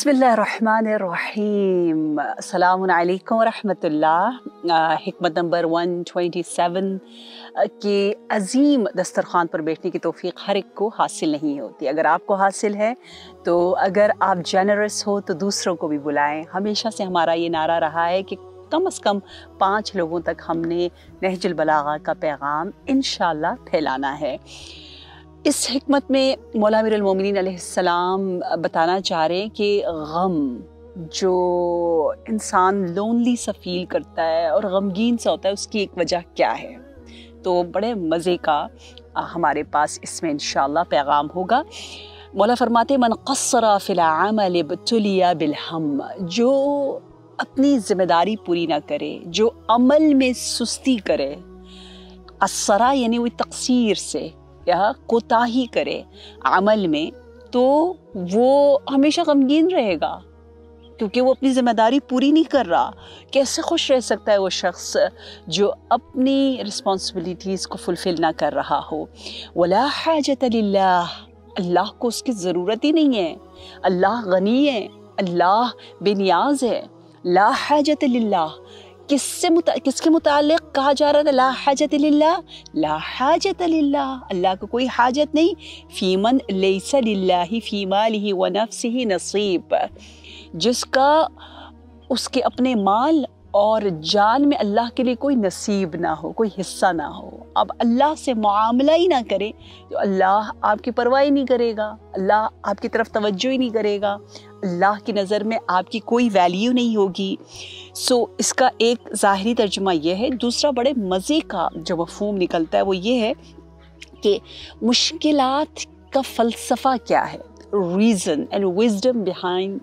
बिस्मिल्लाहिर्रहमानिर्रहीम। अस्सलामु अलैकुम रहमतुल्लाह। हिकमत नंबर 127 के अजीम दस्तरखान पर बैठने की तौफीक हर एक को हासिल नहीं होती। अगर आपको हासिल है तो अगर आप जेनरस हो तो दूसरों को भी बुलाएं। हमेशा से हमारा ये नारा रहा है कि कम से कम 5 लोगों तक हमने नहजुल बलागा का पैगाम इंशाअल्लाह फैलाना है। इस हिकमत में मौला अमीरुल मोमिनीन अलैहिस्सलाम बताना चाह रहे हैं कि गम जो इंसान लोनली सा फील करता है और गमगीन सा होता है, उसकी एक वजह क्या है। तो बड़े मज़े का हमारे पास इसमें इंशाअल्लाह पैगाम होगा। मौला फरमाते मन क़स्सरा फ़िल अमल इब्तुलिया बिलहम, जो अपनी ज़िम्मेदारी पूरी ना करे, जो अमल में सुस्ती करे, क़स्सरा यानी वो तक़सीर से या कोताही करे अमल में, तो वो हमेशा गमगीन रहेगा क्योंकि वो अपनी ज़िम्मेदारी पूरी नहीं कर रहा। कैसे खुश रह सकता है वो शख्स जो अपनी रिस्पॉन्सिबिलिटीज़ को फुलफ़िल ना कर रहा हो। वला हाजत लिल्लाह, अल्लाह को उसकी ज़रूरत ही नहीं है। अल्लाह गनी है, अल्लाह बेनियाज है। ला हाजत लिल्लाह किसके मुतालिक कहा जा रहा था? ला हाजत लिल्लाह, ला हाजत लिल्लाह, अल्लाह को कोई हाजत नहीं। फ़ीमन लैसा लिल्लाहि फ़ी मालिहि व नफ्सिहि नसीब, जिसका उसके अपने माल और जान में अल्लाह के लिए कोई नसीब ना हो, कोई हिस्सा ना हो। अब अल्लाह से मुआमला ही ना करे तो अल्लाह आपकी परवाह ही नहीं करेगा, अल्लाह आपकी तरफ तवज्जो ही नहीं करेगा, अल्लाह की नज़र में आपकी कोई वैल्यू नहीं होगी। सो इसका एक ज़ाहिरी तर्जुमा यह है। दूसरा बड़े मज़े का जो मफ़हूम निकलता है वो ये है कि मुश्किलात का फ़लसफ़ा क्या है, reason and wisdom behind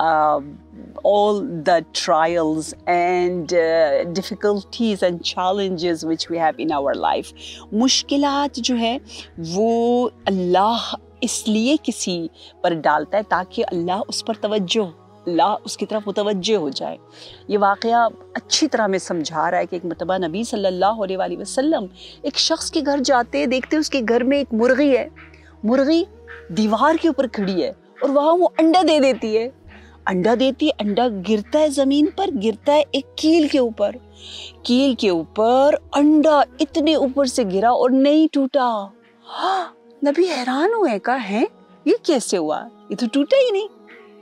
all the trials and difficulties and challenges which we have in our life. मुश्किलात जो है वो अल्लाह इसलिए किसी पर डालता है ताकि अल्लाह उस पर अल्लाह उसकी तरफ मुतवज्जे हो जाए। ये वाक़या अच्छी तरह में समझा रहा है कि एक मरतबा नबी सल्लल्लाहु अलैहि वसल्लम एक शख्स के घर जाते देखते उसके घर में एक मुर्गी है। मुर्गी दीवार के ऊपर खड़ी है और वहाँ वो अंडा दे देती है। अंडा देती है, अंडा गिरता है ज़मीन पर, गिरता है एक कील के ऊपर। कील के ऊपर अंडा इतने ऊपर से गिरा और नहीं टूटा। हाँ, नबी हैरान हुए, कहा है ये कैसे हुआ, ये तो टूटा ही नहीं।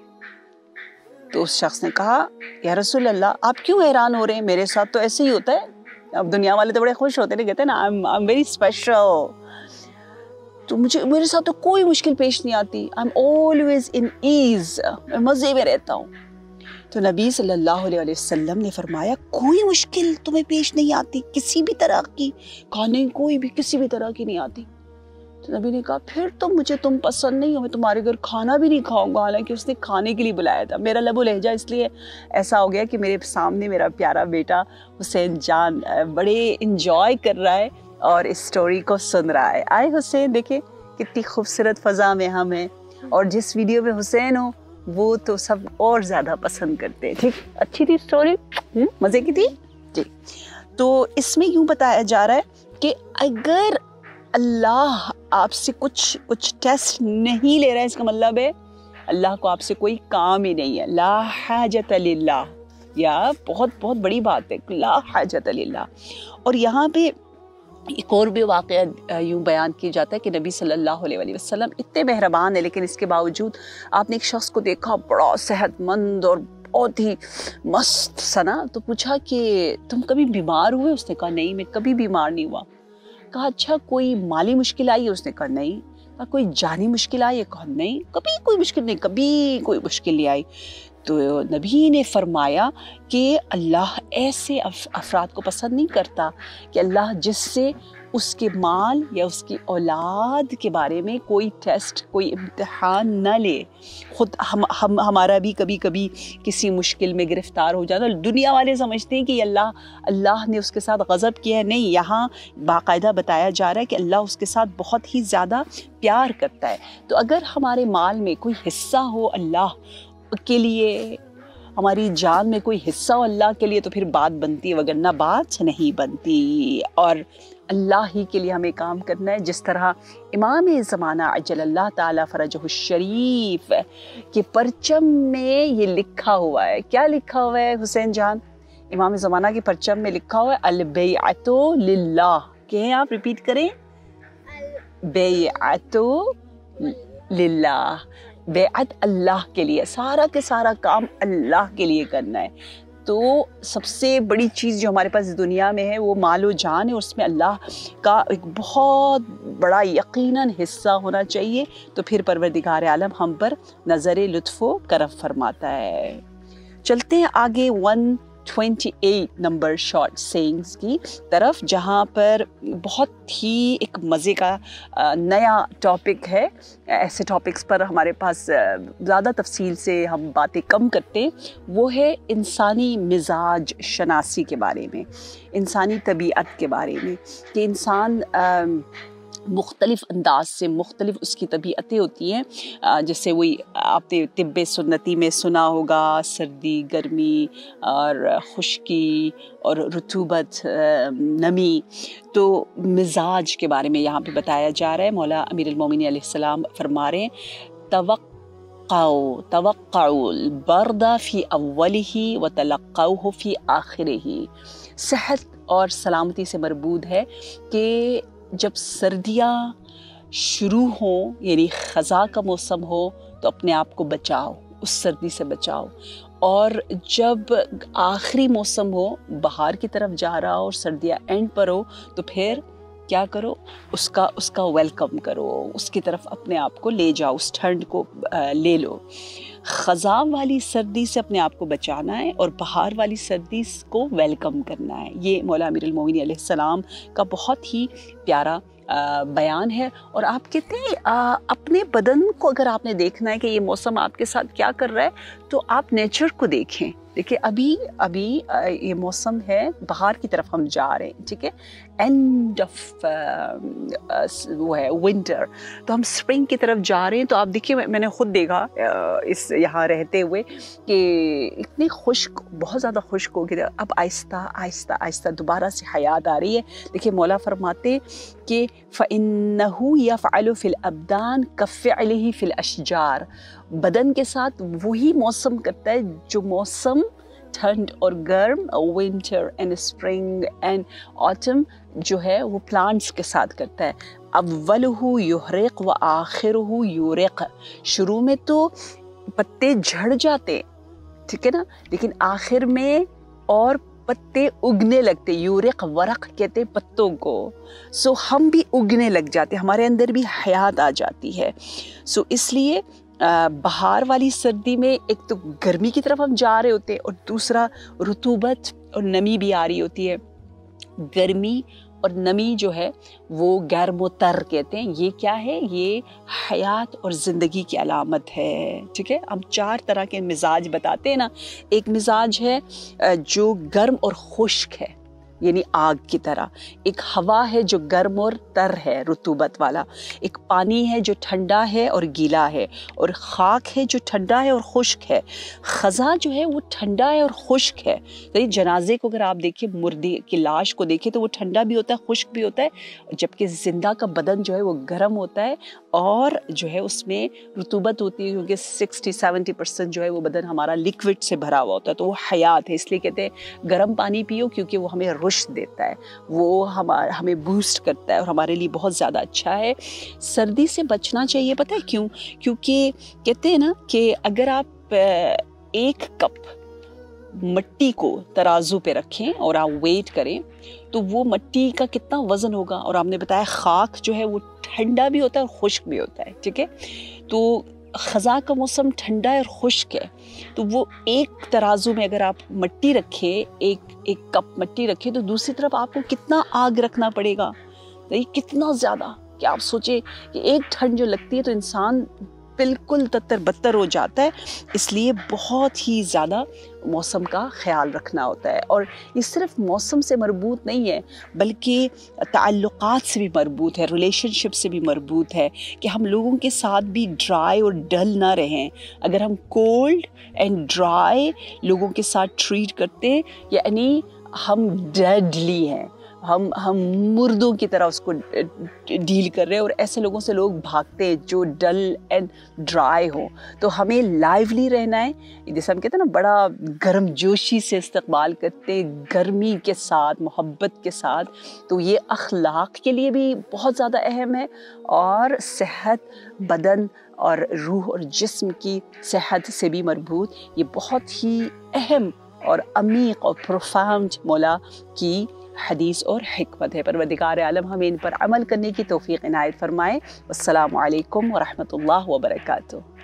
तो उस शख्स ने कहा या रसूल अल्लाह, आप क्यों हैरान हो रहे हैं, मेरे साथ तो ऐसे ही होता है। अब दुनिया वाले तो बड़े खुश होते हैं, कहते हैं ना आई एम वेरी स्पेशल, तो मेरे साथ तो कोई मुश्किल पेश नहीं आती। I am always in ease, मैं मज़े में रहता हूँ। तो नबी सल्लल्लाहु अलैहि वसल्लम ने फरमाया कोई मुश्किल तुम्हें पेश नहीं आती किसी भी तरह की? कहा नहीं, कोई भी किसी भी तरह की नहीं आती। तो नबी ने कहा फिर तो मुझे तुम पसंद नहीं हो, मैं तुम्हारे घर खाना भी नहीं खाऊंगा। हालांकि उसने खाने के लिए बुलाया था। मेरा लबो लहजा इसलिए ऐसा हो गया कि मेरे सामने मेरा प्यारा बेटा हुसैन जान बड़े इंजॉय कर रहा है और इस स्टोरी को सुन रहा है। आए हुसैन, देखे कितनी खूबसूरत फ़ज़ा में हम हैं और जिस वीडियो में हुसैन हो वो तो सब और ज़्यादा पसंद करते हैं। ठीक, अच्छी थी स्टोरी, मज़े की थी जी। तो इसमें यूँ बताया जा रहा है कि अगर अल्लाह आपसे कुछ टेस्ट नहीं ले रहा है, इसका मतलब है अल्लाह को आपसे कोई काम ही नहीं है। ला हाजत लिल्लाह, या बहुत बहुत बड़ी बात है, ला हाजत लिल्लाह। और यहाँ पे एक और भी वाक़या यूँ बयान किया जाता है कि नबी सल्लल्लाहु अलैहि वसल्लम इतने मेहरबान है, लेकिन इसके बावजूद आपने एक शख्स को देखा बड़ा सेहतमंद और बहुत ही मस्त सना, तो पूछा कि तुम कभी बीमार हुए? उसने कहा नहीं, मैं कभी बीमार नहीं हुआ। कहा अच्छा कोई माली मुश्किल आई है? उसने कहा नहीं। कहा कोई जानी मुश्किल आई है? कहा नहीं, कभी कोई मुश्किल नहीं, कभी कोई मुश्किल नहीं आई। तो नबी ने फरमाया कि अल्लाह ऐसे अफराद को पसंद नहीं करता कि अल्लाह जिससे उसके माल या उसकी औलाद के बारे में कोई टेस्ट, कोई इम्तिहान न ले। ख़ुद हमारा भी कभी कभी किसी मुश्किल में गिरफ़्तार हो जाता। दुनिया वाले समझते हैं कि अल्लाह ने उसके साथ गज़ब किया है। नहीं, यहाँ बाकायदा बताया जा रहा है कि अल्लाह उसके साथ बहुत ही ज़्यादा प्यार करता है। तो अगर हमारे माल में कोई हिस्सा हो अल्लाह के लिए, हमारी जान में कोई हिस्सा हो अल्लाह के लिए, तो फिर बात बनती है, वगरना बात नहीं बनती। और اللہ ہی کے لیے ہمیں کام کرنا ہے. جس طرح امام زمانہ عجل اللہ تعالیٰ فرجہ الشریف کے پرچم میں یہ لکھا ہوا ہے. کیا لکھا ہوا ہے حسین جان؟ امام زمانہ کے پرچم میں لکھا ہوا ہے البیعۃ للہ. کہیں آپ ریپیٹ کریں، بیعۃ للہ، بیعت اللہ کے لیے، سارا کے سارا کام اللہ کے لیے کرنا ہے. تو سب سے بڑی چیز جو ہمارے پاس دنیا میں ہے وہ مال و جان ہے، اور اس میں اللہ کا ایک بہت بڑا یقیناً حصہ ہونا چاہیے. تو پھر پروردگار عالم ہم پر نظر لطف و کرم فرماتا ہے. چلتے ہیں آگے 128 نمبر شارٹ سینگز کی طرف، جہاں پر بہت ہی ایک مزے کا نیا ٹاپک ہے. ایسے ٹاپکس پر ہمارے پاس زیادہ تفصیل سے ہم باتیں کم کرتے ہیں. وہ ہے انسانی مزاج شناسی کے بارے میں، انسانی طبیعت کے بارے میں، کہ انسان مختلف انداز سے، مختلف اس کی طبیعتیں ہوتی ہیں. جیسے وہی آپ نے طب سنتی میں سنا ہوگا، سردی، گرمی اور خشکی اور رطوبت، نمی. تو مزاج کے بارے میں یہاں پہ بتایا جا رہا ہے. مولا امیر المومنین علیہ السلام فرما رہے ہیں توقعوا البرد فی اولہ وتلقوہ فی آخرہ. صحت اور سلامتی سے مربوط ہے کہ جب سردیاں شروع ہوں، یعنی خزاں کا موسم ہو، تو اپنے آپ کو بچاؤ، اس سردی سے بچاؤ. اور جب آخری موسم ہو، بہار کی طرف جا رہا ہو اور سردیاں اینڈ پر ہو، تو پھر کیا کرو، اس کا ویلکم کرو، اس کی طرف اپنے آپ کو لے جاؤ، اس ٹھنڈ کو لے لو. خزاں والی سردی سے اپنے آپ کو بچانا ہے اور بہار والی سردی کو ویلکم کرنا ہے. یہ مولا امیر المومنین علیہ السلام کا بہت ہی پیارا بیان ہے. اور آپ کہتے ہیں اپنے بدن کو اگر آپ نے دیکھنا ہے کہ یہ موسم آپ کے ساتھ کیا کر رہا ہے، تو آپ نیچر کو دیکھیں. دیکھیں ابھی یہ موسم ہے، بہار کی طرف ہم جا رہے ہیں، ٹھیک ہے، اینڈ آف وہ ہے ونٹر، تو ہم اسپرنگ کی طرف جا رہے ہیں. تو آپ دیکھیے، میں نے خود دیکھا اس یہاں رہتے ہوئے کہ اتنی خشک، بہت زیادہ خشک ہو گئی. اب آہستہ آہستہ آہستہ دوبارہ سے حیات آ رہی ہے. دیکھیے مولا فرماتے کہ فَإِنَّهُ يَفْعَلُ فِي الْأَبْدَانِ كَفِعْلِهِ فِي الْأَشْجَارِ. بدن کے ساتھ وہی موسم کرتا ہے جو موسم ٹھنڈ اور گرم، winter and spring and autumn جو ہے وہ پلانٹس کے ساتھ کرتا ہے. اولہ یحرق و آخرہ یورق. شروع میں تو پتے جھڑ جاتے، ٹھیک ہے نا، لیکن آخر میں اور پتے اگنے لگتے. یورق، ورق کہتے پتوں کو. سو ہم بھی اگنے لگ جاتے، ہمارے اندر بھی حیات آ جاتی ہے. سو اس لیے بہار والی سردی میں ایک تو گرمی کی طرف ہم جا رہے ہوتے ہیں، اور دوسرا رطوبت اور نمی بھی آ رہی ہوتی ہے. گرمی اور نمی جو ہے وہ گرم و تر کہتے ہیں. یہ کیا ہے؟ یہ حیات اور زندگی کی علامت ہے. ٹھیک ہے، ہم 4 طرح کے مزاج بتاتے ہیں نا. ایک مزاج ہے جو گرم اور خشک ہے، یعنی آگ کی طرح. ایک ہوا ہے جو گرم اور تر ہے، رطوبت والا. ایک پانی ہے جو ٹھنڈا ہے اور گیلا ہے. اور خاک ہے جو ٹھنڈا ہے اور خشک ہے. خزاں جو ہے وہ ٹھنڈا ہے اور خشک ہے. جنازے کو اگر آپ دیکھیں، مردے کی لاش کو دیکھیں، تو وہ ٹھنڈا بھی ہوتا ہے، خشک بھی ہوتا ہے، جبکہ زندہ کا بدن جو ہے وہ گرم ہوتا ہے اور جو ہے اس میں رطوبت ہوتی ہے، کیونکہ 60-70% جو ہے وہ بدن ہمارا لکوڈ سے بھرا ہوا ہوتا ہے. تو وہ حیات ہے. اس لیے کہتے ہیں گرم پانی پیو، کیونکہ وہ ہمیں رشد دیتا ہے، وہ ہمیں بوسٹ کرتا ہے اور ہمارے لیے بہت زیادہ اچھا ہے. سردی سے بچنا چاہیے. پتہ ہے کیوں؟ کیونکہ کہتے ہیں نا کہ اگر آپ 1 کپ مٹی کو ترازو پہ رکھیں اور آپ ویٹ کریں، تو وہ مٹی کا کتنا وزن ہوگا. اور آپ نے بتایا خاک جو ہے وہ ٹھنڈا بھی ہوتا ہے اور خشک بھی ہوتا ہے. ٹھیک ہے، تو خزاں کا موسم ٹھنڈا ہے اور خشک ہے. تو وہ 1 ترازو میں اگر آپ مٹی رکھیں، ایک کپ مٹی رکھیں، تو دوسری طرف آپ کو کتنا آگ رکھنا پڑے گا، کتنا زیادہ. کہ آپ سوچیں کہ ایک ٹھنڈ جو لگتی ہے تو انسان بالکل تتر بتر ہو جاتا ہے. اس لیے بہت ہی زیادہ موسم کا خیال رکھنا ہوتا ہے. اور یہ صرف موسم سے مربوط نہیں ہے، بلکہ تعلقات سے بھی مربوط ہے، ریلیشن شپ سے بھی مربوط ہے، کہ ہم لوگوں کے ساتھ بھی ڈرائی اور ڈل نہ رہیں. اگر ہم کولڈ اینڈ ڈرائی لوگوں کے ساتھ ٹریٹ کرتے ہیں، یعنی ہم ڈیڈلی ہیں، ہم مردوں کی طرح اس کو ڈیل کر رہے ہیں، اور ایسے لوگوں سے لوگ بھاگتے ہیں جو ڈل اینڈ ڈرائی ہوں. تو ہمیں لائیولی رہنا ہے، جیسے ہم کہتے ہیں نا بڑا گرم جوشی سے استقبال کرتے ہیں، گرمی کے ساتھ، محبت کے ساتھ. تو یہ اخلاق کے لیے بھی بہت زیادہ اہم ہے، اور صحت بدن اور روح اور جسم کی صحت سے بھی مربوط یہ بہت ہی اہم اور عمیق اور پروفاؤنڈ مولا کی حدیث اور حکمت ہے. پروردگار عالم ہمیں ان پر عمل کرنے کی توفیق عنایت فرمائے. السلام علیکم ورحمۃ اللہ وبرکاتہ.